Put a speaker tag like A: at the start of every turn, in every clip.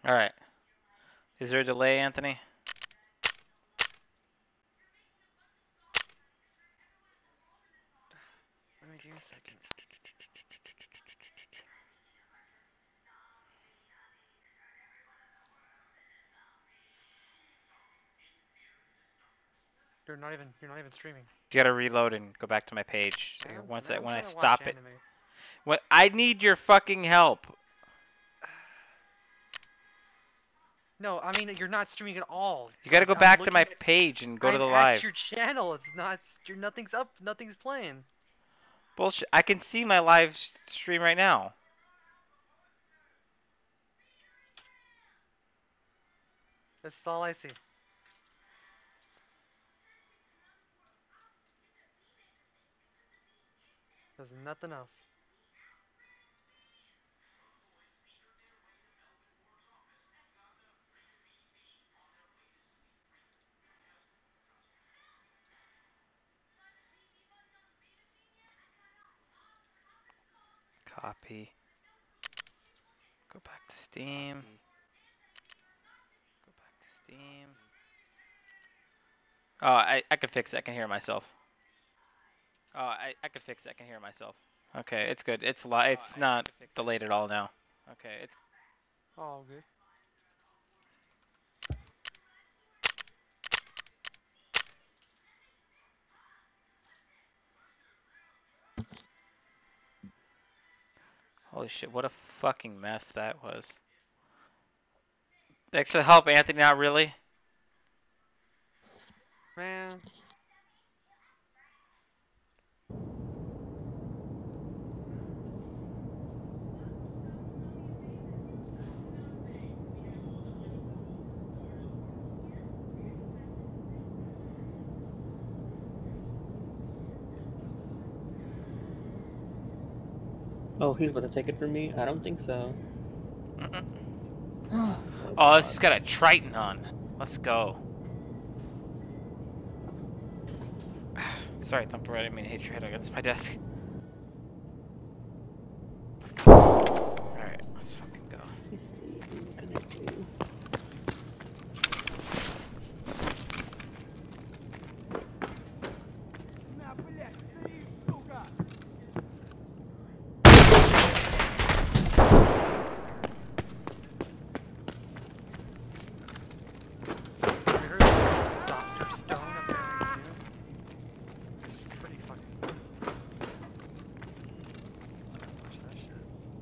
A: All right. Is there a delay, Anthony?
B: Let me give you a second. You're not even streaming.
A: You gotta reload and go back to my page.
B: Man,
A: Once
B: man, I'm
A: when I
B: trying to watch
A: stop it.
B: anime.
A: What? I need your fucking help.
B: No, I mean you're not streaming at all.
A: You gotta go
B: I'm
A: back to my
B: looking
A: page and go to
B: I'm
A: the
B: at
A: live.
B: your channel. It's not. You're nothing's up. Nothing's playing.
A: Bullshit. I can see my live stream right now.
B: That's all I see. There's nothing else.
A: Copy. Go back to Steam.
B: Copy.
A: Go back to Steam. Oh, I can fix it. I can hear myself. Oh, I can fix it. I can hear myself. Okay, it's good. It's it's not delayed at all now. Okay, it's
B: Oh, good.
A: holy shit, what a fucking mess that was. Thanks for the help, Anthony. Not really.
B: Man.
C: Oh, he's about to take it from me? I don't think so.
A: Oh, this has got a Triton on. Let's go. Sorry, Thumper, I didn't mean to hit your head against my desk. Alright, let's fucking go.
C: Let's see, what are we gonna do?
B: Have you heard of Dr. Stone abilities, dude? It's pretty fucking cool. Watch that shit.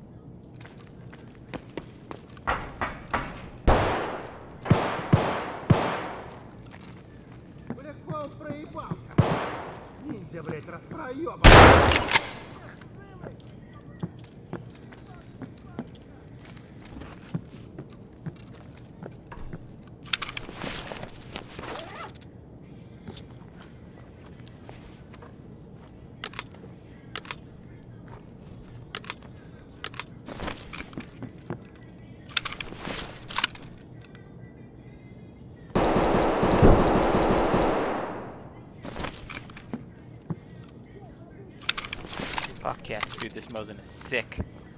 D: Бля, клоун проебался. Ниндзя, блядь, распроебан.
A: Fuck yes, dude, this Mosin is sick.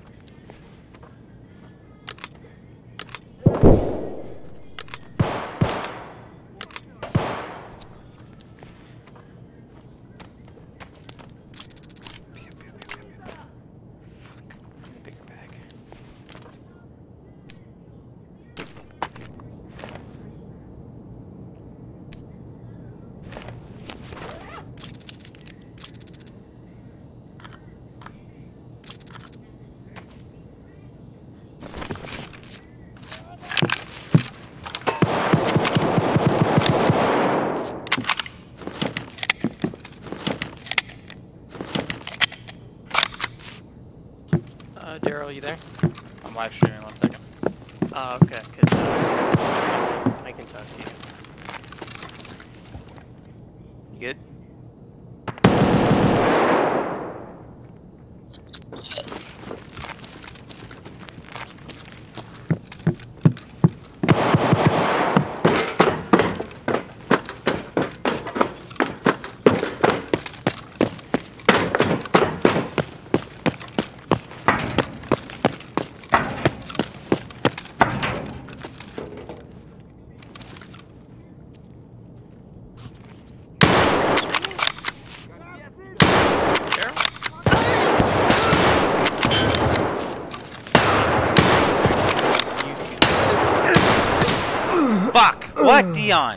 A: Bigger bag. Darryl, you there? I'm live streaming, 1 second.
E: Oh, okay, because I can talk to you. You good?
A: What, Dion?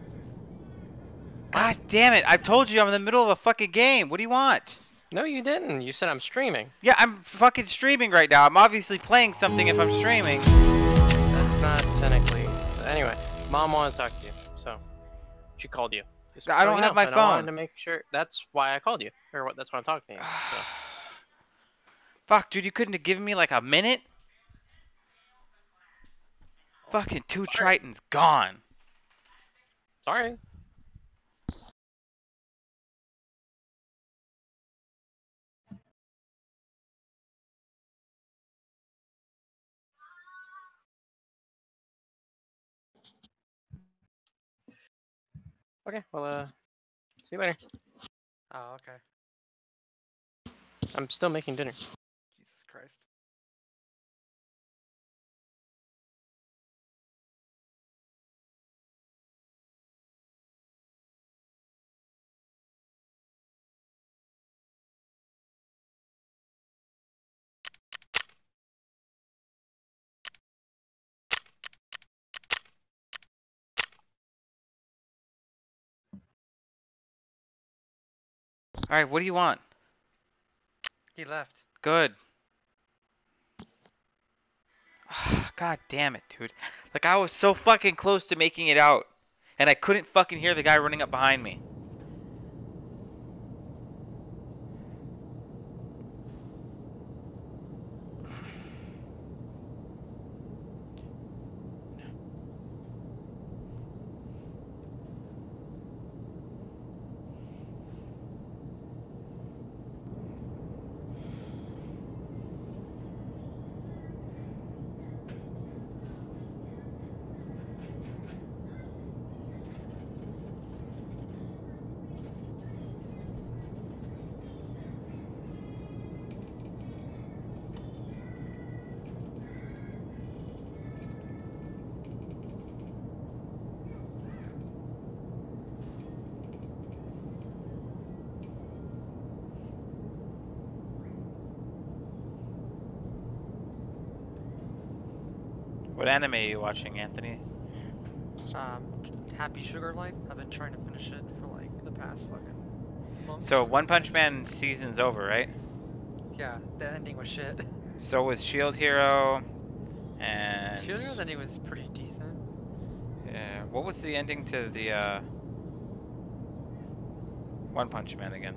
A: God damn it! I told you I'm in the middle of a fucking game. What do you want?
E: No, you didn't. You said I'm streaming.
A: Yeah, I'm fucking streaming right now. I'm obviously playing something if I'm streaming.
E: That's not technically. Anyway, Mom wants to talk to you, so she called you. Just
A: I
E: so
A: don't
E: you
A: have
E: know,
A: my
E: and I wanted
A: phone.
E: to make sure. That's why I called you, or what? That's why I'm talking to you. So.
A: Fuck, dude, you couldn't have given me like a minute? Fucking 2
E: Sorry.
A: Tritons gone.
E: Sorry. Okay, well, see you later.
B: Oh, okay.
E: I'm still making dinner.
B: Jesus Christ.
A: Alright, what do you want?
B: He left.
A: Good. God damn it, dude. Like, I was so fucking close to making it out. And I couldn't fucking hear the guy running up behind me. What anime are you watching, Anthony?
B: Happy Sugar Life. I've been trying to finish it for like the past fucking months.
A: So, One Punch Man season's over, right?
B: Yeah, the ending was shit.
A: So was Shield Hero, and...
B: Shield Hero's ending was pretty decent.
A: Yeah, what was the ending to the, One Punch Man again?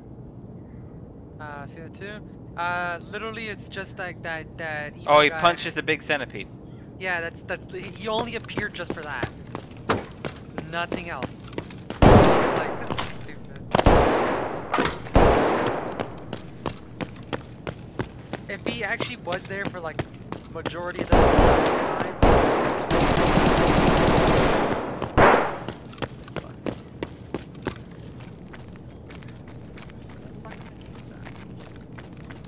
B: Season 2? Literally it's just like that evil
A: Oh, he
B: guy.
A: punches the big centipede.
B: Yeah, he only appeared just for that. Nothing else. Like, this is stupid. If he actually was there for like majority of the time, this sucks. Where the fuck is the games at?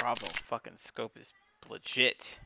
A: Bravo fucking scope is legit.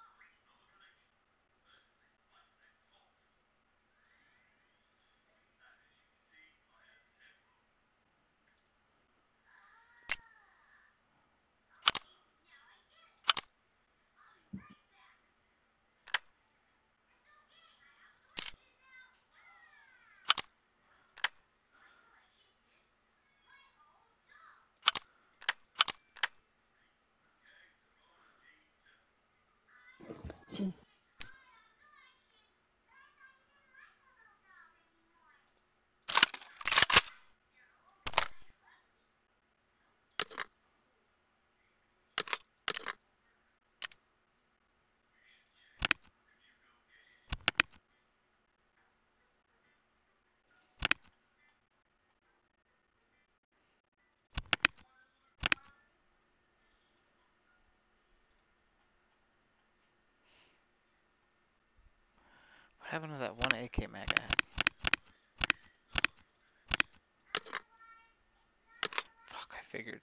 A: What happened to that one AK mag I had? Fuck, I figured.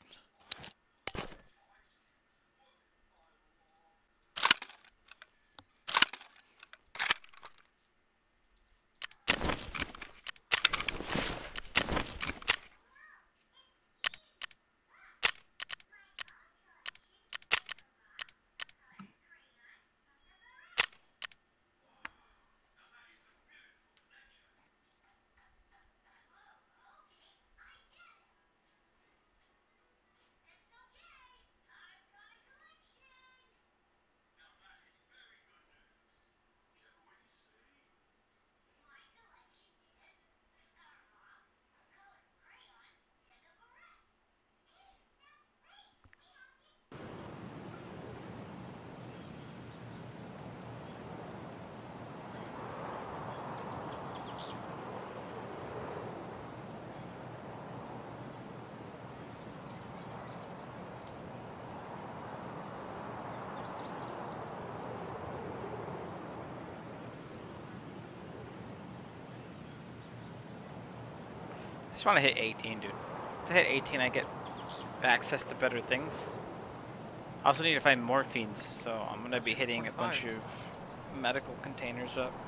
A: I just want to hit 18, dude. To hit 18, I get access to better things. I also need to find morphines, so I'm gonna be hitting a bunch of medical containers up.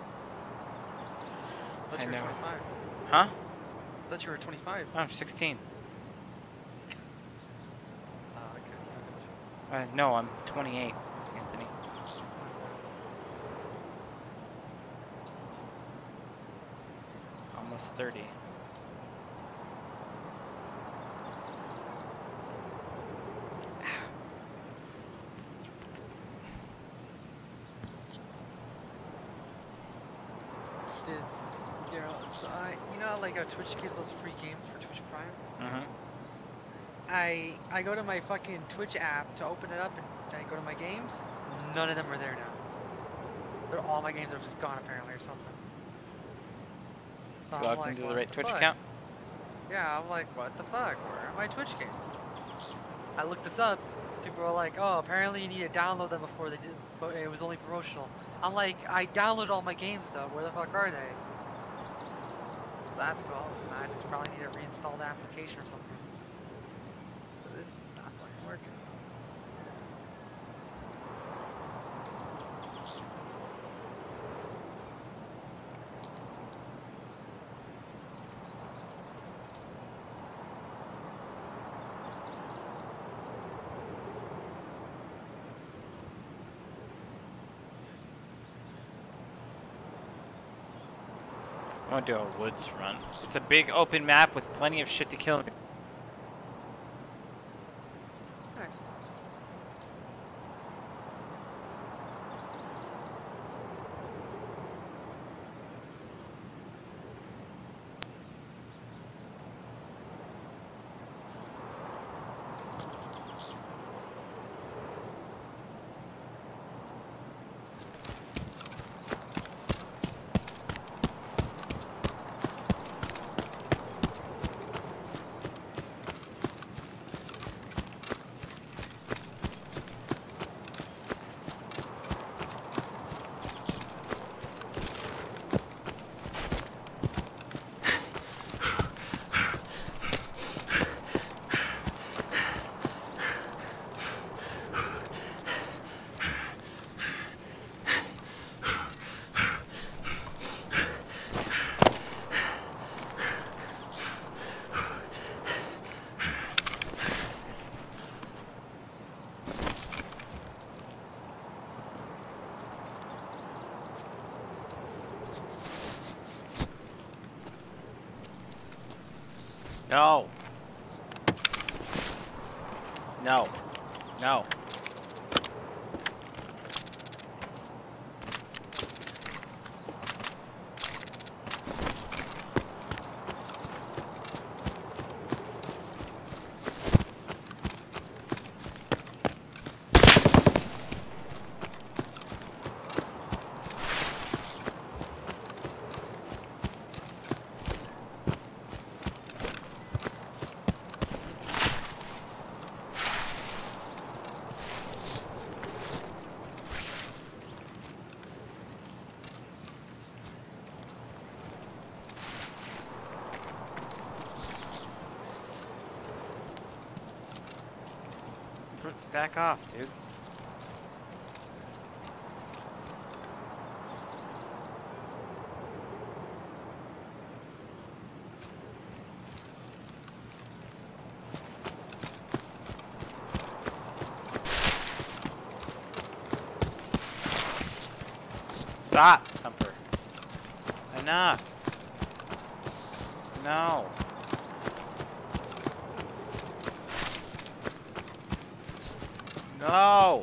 B: Thought you were 25.
A: Huh?
B: Thought you were 25.
A: Oh, I'm 16.
B: Okay.
A: No, I'm 28, Anthony. Almost 30.
B: Darryl, so you know, like how Twitch gives those free games for Twitch Prime.
A: Mm-hmm.
B: I go to my fucking Twitch app to open it up and I go to my games. None of them are there now. All my games are just gone apparently or something. So I'm
A: Logged
B: like,
A: into the
B: what
A: right
B: the
A: Twitch
B: fuck?
A: account?
B: Yeah, I'm like, what the fuck? Where are my Twitch games? I looked this up. People were like, oh, apparently you need to download them before they did, but it was only promotional. I'm like, I downloaded all my games though. Where the fuck are they? So that's cool. I just probably need to reinstall the application or something. But this is not fucking working.
A: I want to do a woods run. It's a big open map with plenty of shit to kill.
B: Nice.
A: No. No. No. Back off, dude. Stop, Thumper. Enough. No. No.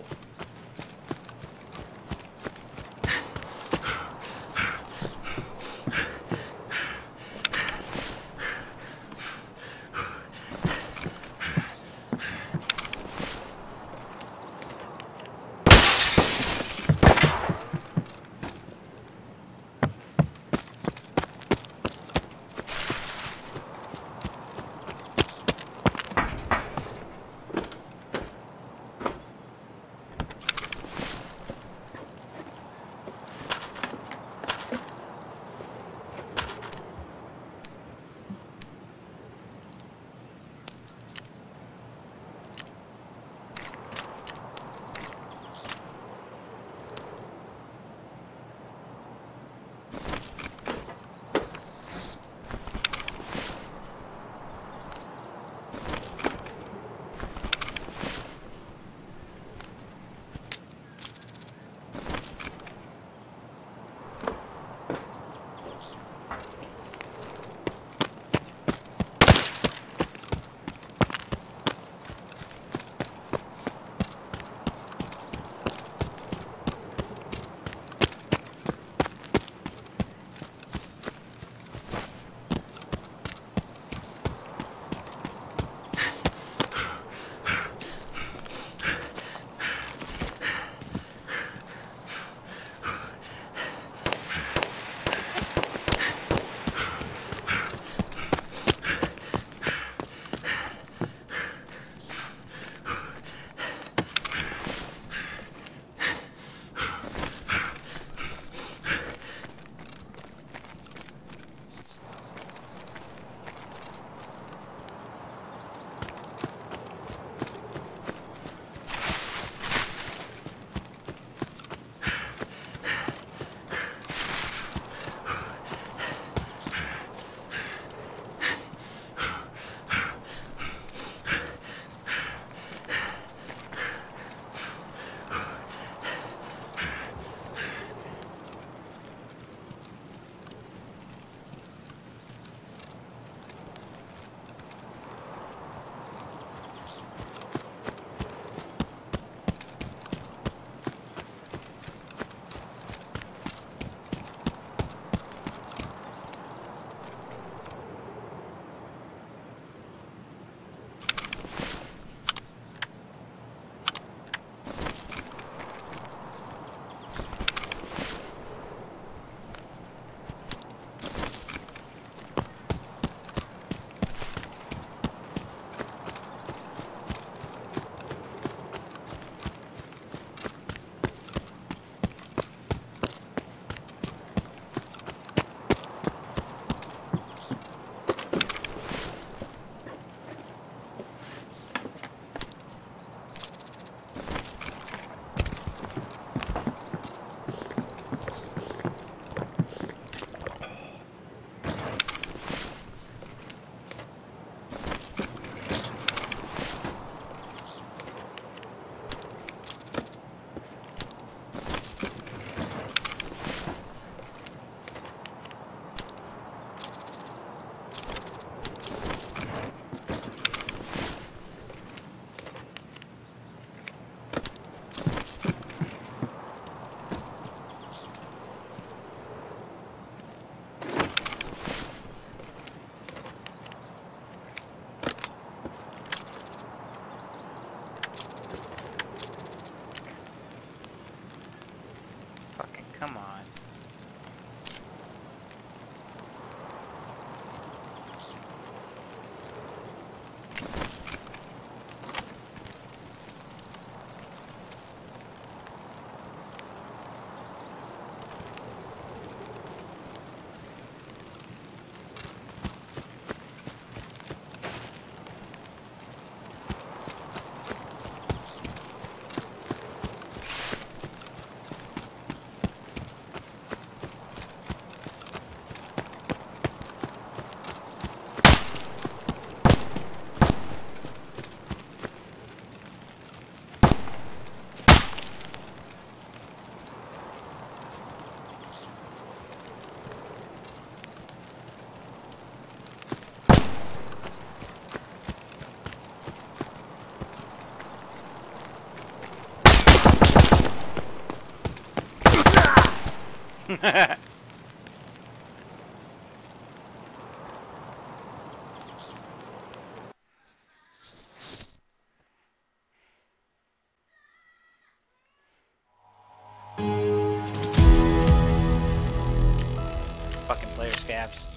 A: Fucking player scabs.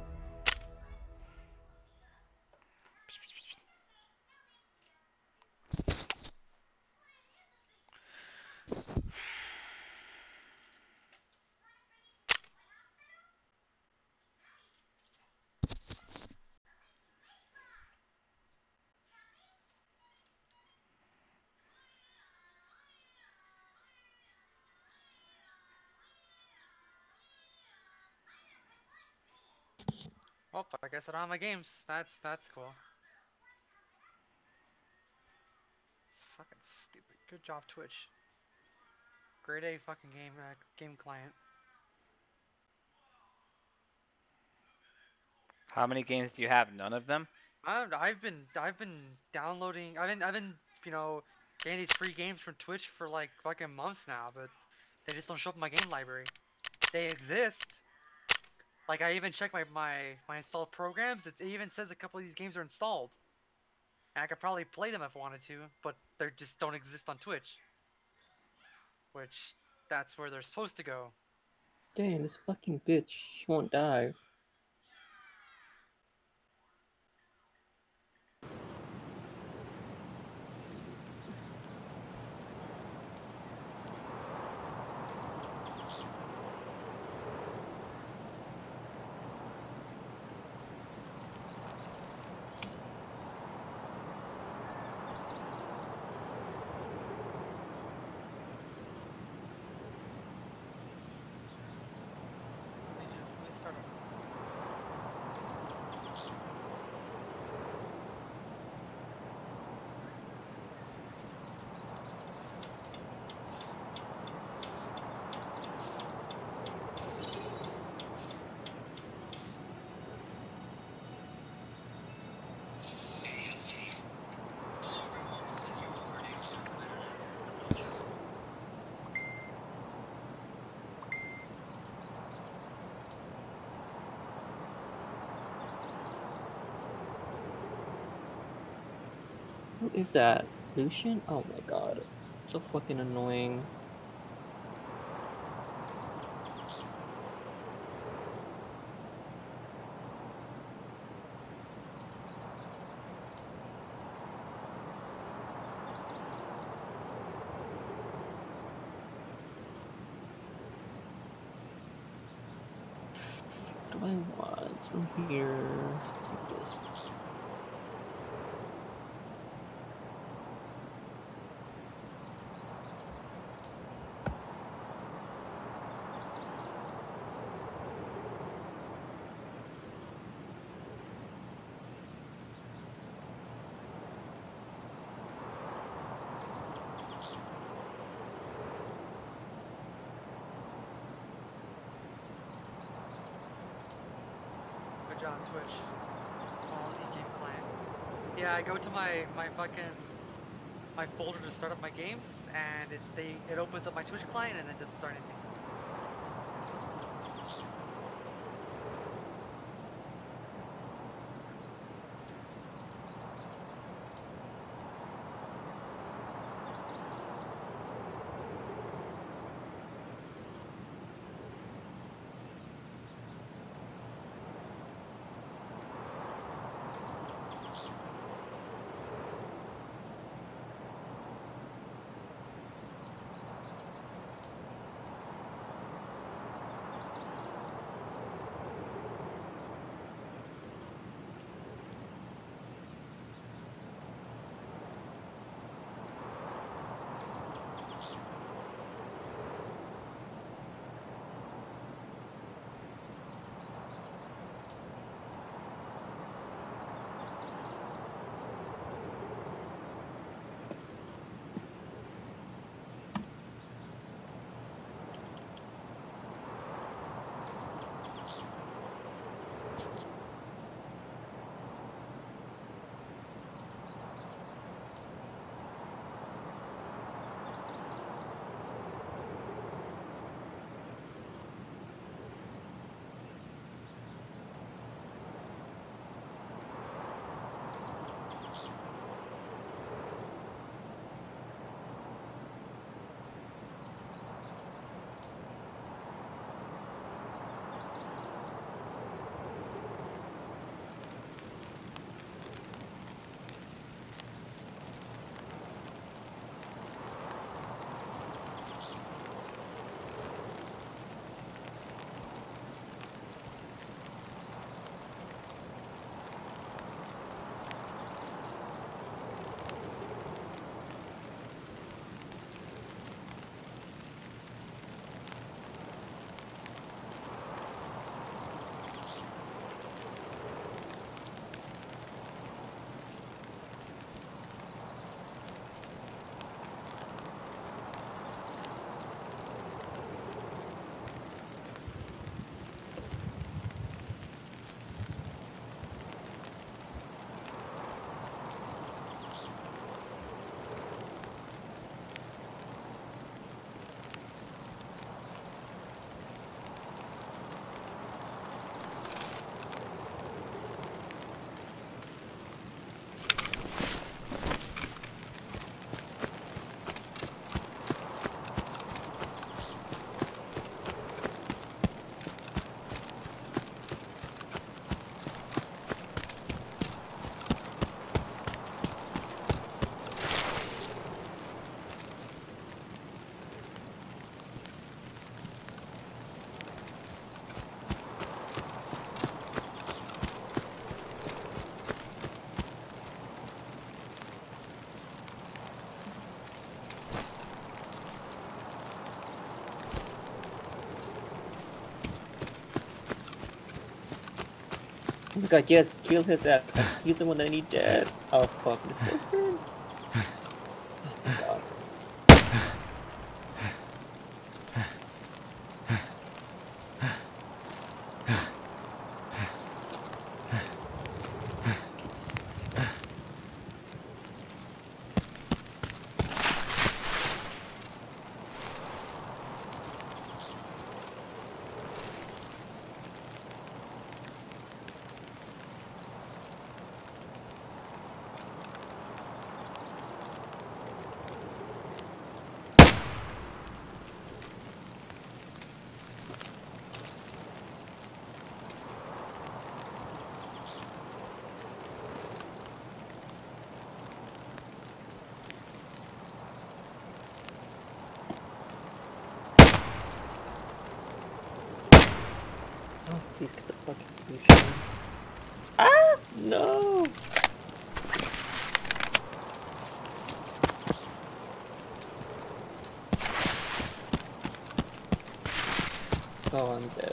B: Oh, I guess I don't have my games. That's cool. It's fucking stupid. Good job, Twitch. Grade A fucking game client.
A: How many games do you have? None of them?
B: I've been downloading. I've been getting these free games from Twitch for like fucking months now, but they just don't show up in my game library. They exist. Like I even checked my installed programs. It even says a couple of these games are installed. And I could probably play them if I wanted to, but they just don't exist on Twitch. Which that's where they're supposed to go.
C: Damn, this fucking bitch. She won't die.
B: Let me start over.
C: Who is that? Lucian? Oh my god. So fucking annoying. What do I want from here? Take this.
B: Good job, Twitch. Quality game client. Yeah, I go to my fucking my folder to start up my games, and it opens up my Twitch client and then doesn't start anything.
C: Oh my god, yes, kill his ass. He's the one that I need dead. Oh fuck, this girlfriend. Oh my god. Oh, please get the fucking Lucian. Ah! No! Oh, I'm dead.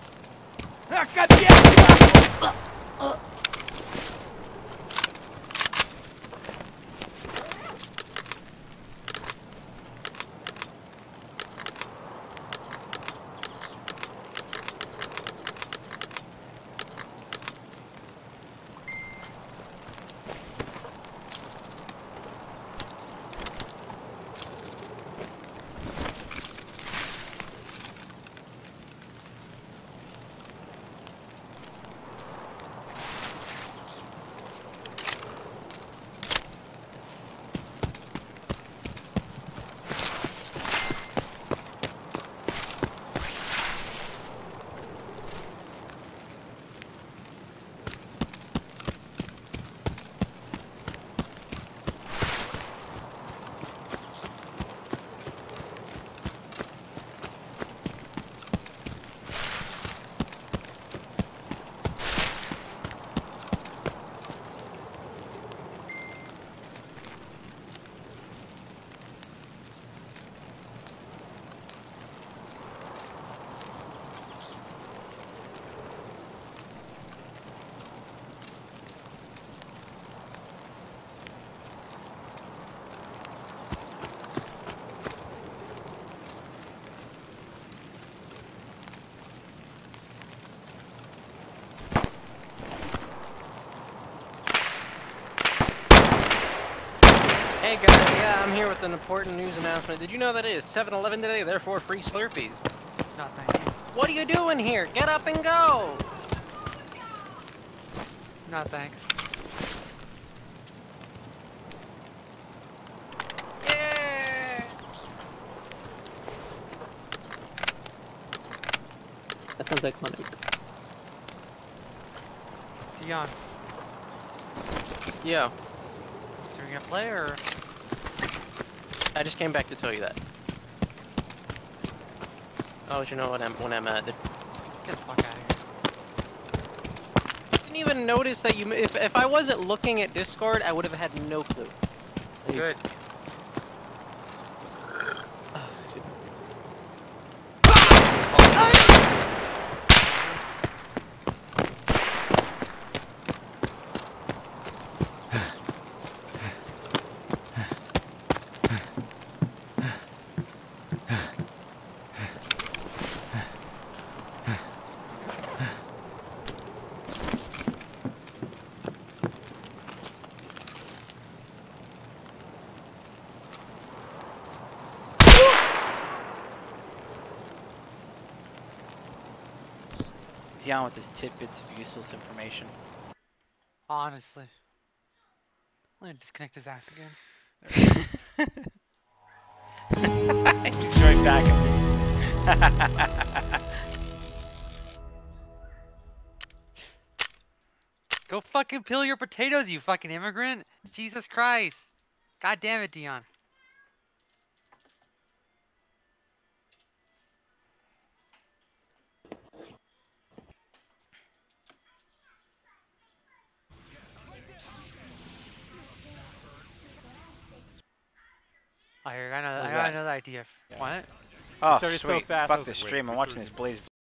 E: Hey guys, yeah, I'm here with an important news announcement. Did you know that it is 7-Eleven today, therefore free Slurpees?
B: No, thank you.
E: What are you doing here? Get up and go!
B: No, thanks.
E: Yeah!
C: That sounds iconic.
B: Dion,
E: Yeah,
B: so you're gonna play or?
E: I just came back to tell you that. I'll let you know when I'm at.
B: Get the fuck out of
E: Didn't even notice that you. If I wasn't looking at Discord, I would have had no clue.
B: here. Good.
A: Dion with his tidbits of useless information.
B: Honestly. I'm gonna disconnect his ass again.
A: He's right back at me.
B: Go fucking peel your potatoes, you fucking immigrant! Jesus Christ! God damn it, Dion. I got
A: What was
B: another
A: that?
B: idea.
A: Yeah.
B: What?
A: Oh,
D: started so
A: sweet.
D: fast, I
A: Fuck
D: was
A: this
D: like, wait,
A: stream. I'm
D: we
A: watching
D: started
A: this Blaze